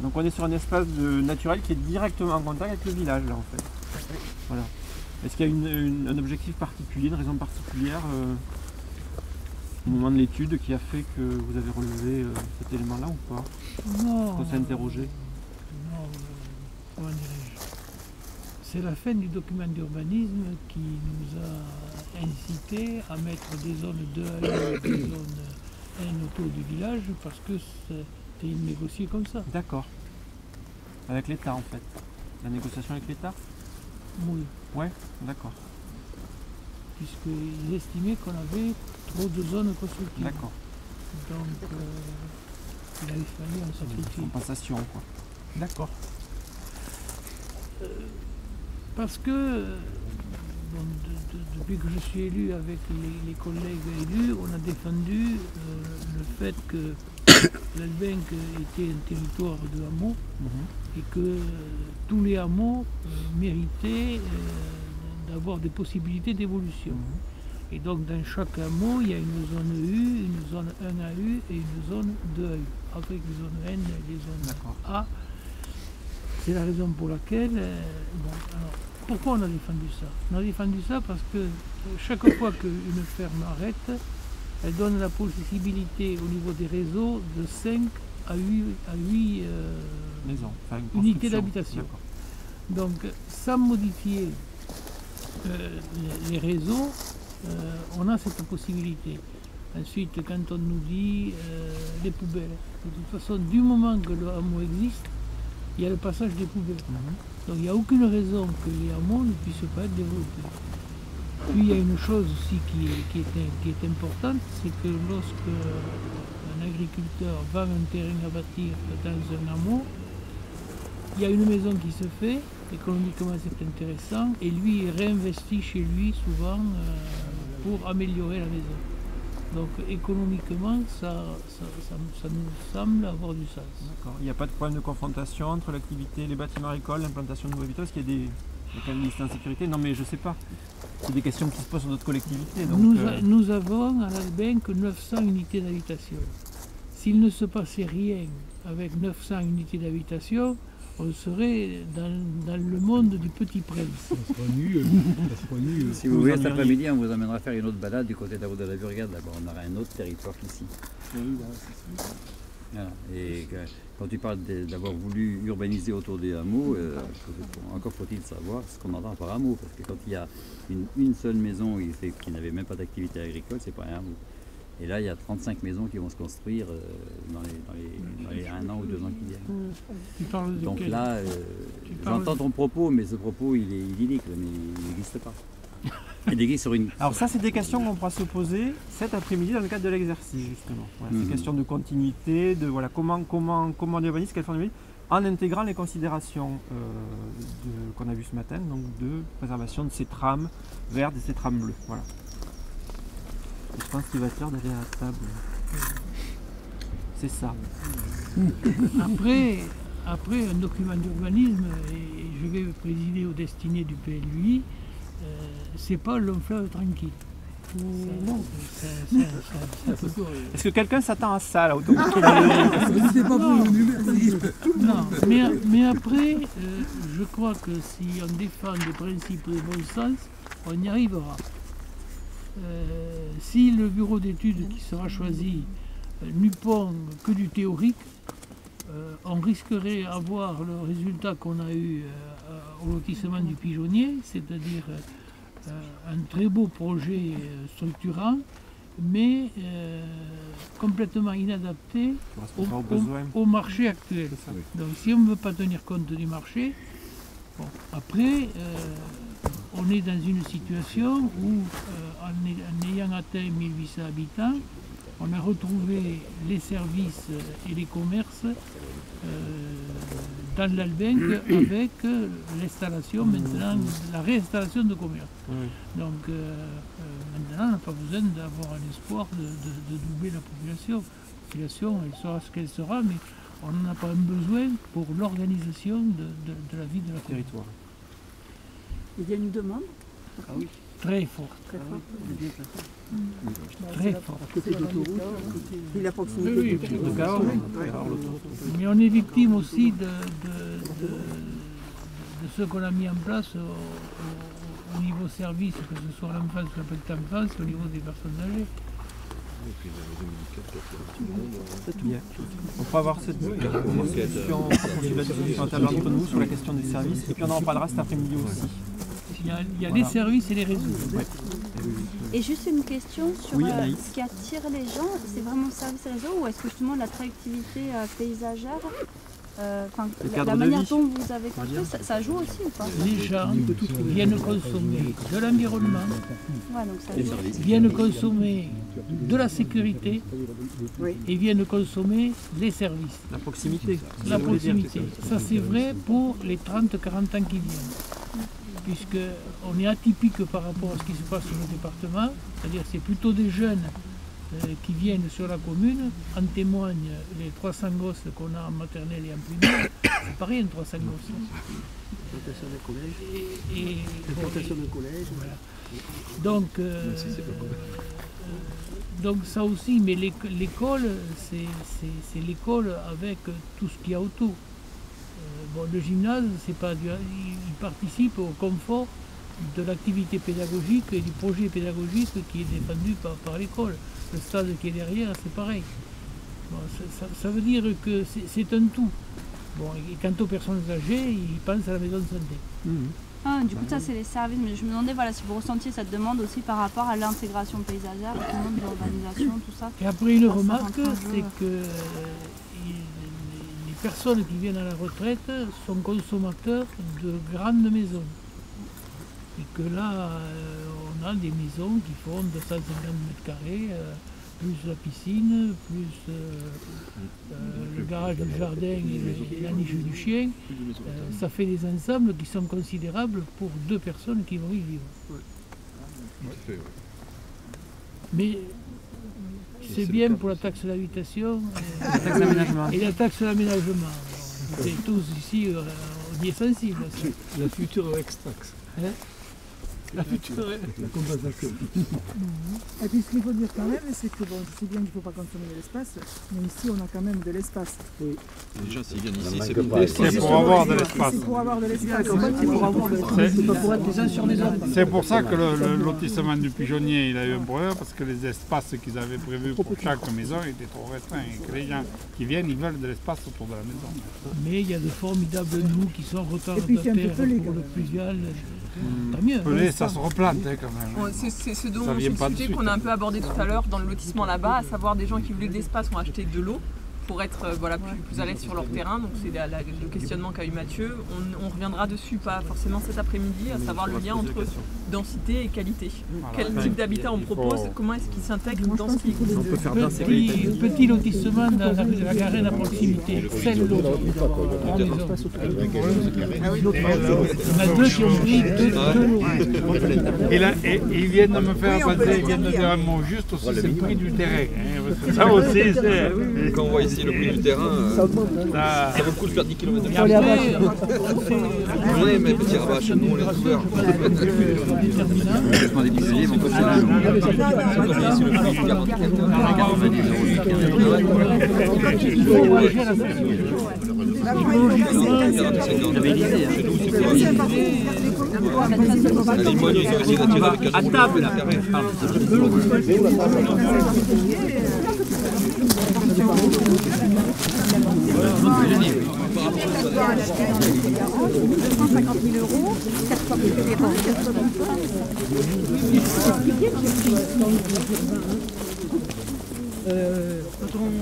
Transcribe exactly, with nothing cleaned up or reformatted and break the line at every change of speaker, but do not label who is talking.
Donc on est sur un espace de, naturel qui est directement en contact avec le village là en fait. Voilà. Est-ce qu'il y a une, une, un objectif particulier, une raison particulière euh, au moment de l'étude qui a fait que vous avez relevé euh, cet élément-là ou pas?
Non.
On s'est interrogé.
Non, euh, comment dirais-je? C'est la fin du document d'urbanisme qui nous a incité à mettre des zones deux à et des zones un autour du village parce que c'était négocié comme ça.
D'accord. Avec l'État en fait. La négociation avec l'État?
Oui.
Ouais, d'accord.
Puisqu'ils estimaient qu'on avait trop de zones constructives.
D'accord.
Donc euh, il avait fallu en sacrifier.
Compensation quoi. D'accord.
Euh, parce que bon, de, de, depuis que je suis élu avec les, les collègues élus, on a défendu euh, le fait que l'Albenc était un territoire de hameaux mm-hmm. et que euh, tous les hameaux euh, méritaient euh, d'avoir des possibilités d'évolution. Mm-hmm. Et donc dans chaque hameau, il y a une zone U, une zone un A U et une zone deux A U, avec les zones N et les zones A. C'est la raison pour laquelle... Euh, bon, alors, pourquoi on a défendu ça? On a défendu ça parce que chaque fois qu'une ferme arrête, elle donne la possibilité au niveau des réseaux de cinq à huit euh,
maisons, enfin,
unités d'habitation. Donc, sans modifier euh, les, les réseaux, euh, on a cette possibilité. Ensuite, quand on nous dit euh, les poubelles, de toute façon, du moment que le hameau existe, il y a le passage des poubelles. Mm-hmm. Donc il n'y a aucune raison que les hameaux ne puissent pas être développés. Puis il y a une chose aussi qui est, qui est, qui est importante, c'est que lorsque un agriculteur va un terrain à bâtir dans un hameau, il y a une maison qui se fait, économiquement c'est intéressant, et lui il réinvestit chez lui souvent euh, pour améliorer la maison. Donc économiquement, ça, ça, ça, ça nous semble avoir du sens.
D'accord. Il n'y a pas de problème de confrontation entre l'activité, les bâtiments agricoles, l'implantation de nouveaux habitants? Est-ce qu'il y a des, des listes d'insécurité? Non mais je ne sais pas. C'est des questions qui se posent sur d'autres collectivités. Donc,
nous,
euh...
nous avons à l'Albenc neuf cents unités d'habitation. S'il ne se passait rien avec neuf cents unités d'habitation, on serait dans, dans le monde du Petit Prince.
Ça sera nul. Ça sera nul.
Si vous voulez, cet après-midi, on vous amènera faire une autre balade du côté de la route de la Burgade. Là-bas, on aura un autre territoire qu'ici.
Oui, là, c'est ça.
Voilà. Et que, quand tu parles d'avoir voulu urbaniser autour des hameaux, euh, encore faut-il savoir ce qu'on entend par hameau. Parce que quand il y a une, une seule maison qui, qui n'avait même pas d'activité agricole, c'est pas un hameau. Et là, il y a trente-cinq maisons qui vont se construire euh, dans, les, dans, les, dans les un an ou deux ans qui viennent.
Tu parles de
Donc
quel?
là, euh, j'entends de... ton propos, mais ce propos, il est idyllique, mais il n'existe pas. Il existe sur une...
Alors ça, c'est des questions qu'on pourra se poser cet après-midi dans le cadre de l'exercice, justement. Voilà, mmh. Ces questions de continuité, de voilà, comment, comment, comment on urbanise, quelle forme d'urbanisme, en intégrant les considérations euh, qu'on a vues ce matin, donc de préservation de ces trames vertes et ces trames bleues. Voilà. Je pense qu'il va être l'heure d'aller à la table. C'est ça.
Après, après un document d'urbanisme, et je vais présider aux destinées du P L U I, euh, c'est pas long fleuve tranquille. Non.
Est-ce que quelqu'un s'attend à ça là autour de
Non, non. mais, mais après, euh, je crois que si on défend des principes de bon sens, on y arrivera. Euh, si le bureau d'études qui sera choisi euh, n'eupond que du théorique, euh, on risquerait d'avoir le résultat qu'on a eu euh, au lotissement du Pigeonnier, c'est-à-dire euh, un très beau projet euh, structurant, mais euh, complètement inadapté au, au, au marché actuel. Donc si on ne veut pas tenir compte du marché, bon, après, euh, on est dans une situation où, euh, en, en ayant atteint mille huit cents habitants, on a retrouvé les services et les commerces euh, dans l'Albenc avec euh, l'installation, maintenant, la réinstallation de commerce. Oui. Donc euh, euh, maintenant, on n'a pas besoin d'avoir un espoir de, de, de doubler la population. La population, elle sera ce qu'elle sera, mais on n'en a pas besoin pour l'organisation de, de, de la vie de la territoire.
Il y a une demande?
Ah oui.
très forte.
Très fort.
Très forte.
Côté d'autoroute. Puis la proximité
Oui,
du
oui,
du-
Le Cahors,
Ouais.
alors l'autoroute.
Mais on est victime aussi de, de, de, de ce qu'on a mis en place au, au- au niveau service, que ce soit l'enfance ou la petite enfance, au niveau des personnes âgées.
Bien. On pourra avoir cette discussion, poursuivre la discussion à table entre nous sur la question des services, et puis on en reparlera cet après-midi aussi.
Il y a, il y a
Voilà.
les services et les réseaux.
Et juste une question sur
Oui,
euh,
Anaïs.
ce qui attire les gens, c'est vraiment le service et réseau ou est-ce que justement l'attractivité euh, paysagère, euh, enfin,
Le
la,
cadre
la
de
manière
vie.
dont vous avez construit, ça, ça joue aussi ou pas?
Les gens viennent consommer de l'environnement,
Ouais, donc ça
Les
joue.
services.
viennent consommer de la sécurité
Oui.
et viennent consommer les services.
La proximité.
La
ça voulait dire.
proximité. Ça c'est vrai pour les trente à quarante ans qui viennent. Puisqu'on est atypique par rapport à ce qui se passe sur le département, c'est-à-dire c'est plutôt des jeunes euh, qui viennent sur la commune, en témoignent les trois cents gosses qu'on a en maternelle et en primaire, c'est pas rien trois cents gosses.
L'implantation d'un collège.
Et, et-
L'implantation d'un collège.
voilà. Donc, euh, euh, donc ça aussi, mais l'éc- l'école, c'est c'est- c'est l'école avec tout ce qu'il y a autour. Euh, bon, le gymnase, c'est pas du, il il participe au confort de l'activité pédagogique et du projet pédagogique qui est défendu par, par l'école. Le stade qui est derrière, c'est pareil. Bon, ça, ça- ça veut dire que c'est c'est un tout. Bon, et quant aux personnes âgées, ils pensent à la maison de santé.
Mhm.
Ah, du coup, ça c'est les services, mais je me demandais voilà, si vous ressentiez cette demande aussi par rapport à l'intégration paysagère, justement, de l'urbanisation, tout ça.
Et après, une
Ça, ça
remarque,
rentre en jeu.
c'est que euh, il- les personnes qui viennent à la retraite sont consommateurs de grandes maisons. Et que là, euh, on a des maisons qui font deux cent cinquante mètres carrés, euh, plus la piscine, plus euh, euh, le garage du jardin et, le- et la niche du chien. Euh, ça fait des ensembles qui sont considérables pour deux personnes qui vont y vivre. Mais c'est bien pour la taxe d'habitation
La taxe d'aménagement.
et, et la taxe d'aménagement. C'est tous ici, euh, on y est sensible. à ça.
La future ex-taxe.
Hein La future.
La compensation.
Et puis ce qu'il faut dire quand même, c'est que bon, c'est bien qu'il ne faut pas consommer de l'espace, mais ici on a quand même de l'espace.
Les gens, s'ils viennent ici, c'est
C'est
pour
pour avoir de l'espace.
C'est pour avoir de l'espace.
C'est pour avoir le c'est pas pour être les uns sur les autres.
C'est pour ça que le, le lotissement du Pigeonnier il a eu un problème, parce que les espaces qu'ils avaient prévus pour chaque maison étaient trop restreints et que les gens qui viennent ils veulent de l'espace autour de la maison.
Mais il y a de formidables nous qui sont
Et puis c'est un peu
retardataires
pelé,
pour
quand
le
même.
pluvial. Tant mieux.
Pelé, ça se replante hein, quand même.
Bon, C'est c'est ce dont
Ça
c'est
vient
le
pas de
sujet
suite,
qu'on a
hein.
un peu abordé tout à l'heure dans le lotissement là-bas, à savoir des gens qui voulaient de l'espace ont acheté de l'eau pour être euh, voilà, plus, plus à l'aise sur leur terrain. Donc c'est la- la- le questionnement qu'a eu Mathieu. On, on reviendra dessus, pas forcément cet après-midi, à savoir le lien entre densité et qualité. Quel type d'habitat on propose, comment est-ce qu'il s'intègre dans ce qui existe.
On peut faire danser qualité.
Petit, petit lotissement dans la, la garenne à proximité. Celle l'autre. Ah, les hommes. On a deux qui ont pris deux, deux lots.
Et, là, et, et ils viennent de me faire passer, ils viennent de dire un mot juste aussi, c'est le prix du terrain. hein, parce que ça aussi, c'est.
Quand on voit ici le prix du terrain, euh,
Ça,
ça vaut le coup de faire dix kilomètres de
Et après,
On est mes petits rabâches, nous on les a ouverts.
Complètement des piscines, on peut faire
il faut réagir à ça.
La Limogne, ils ont essayé d'attirer avec un
À table, là.
deux cent cinquante mille euros, quatre fois plus les banques, quatre fois plus
Euh, quand on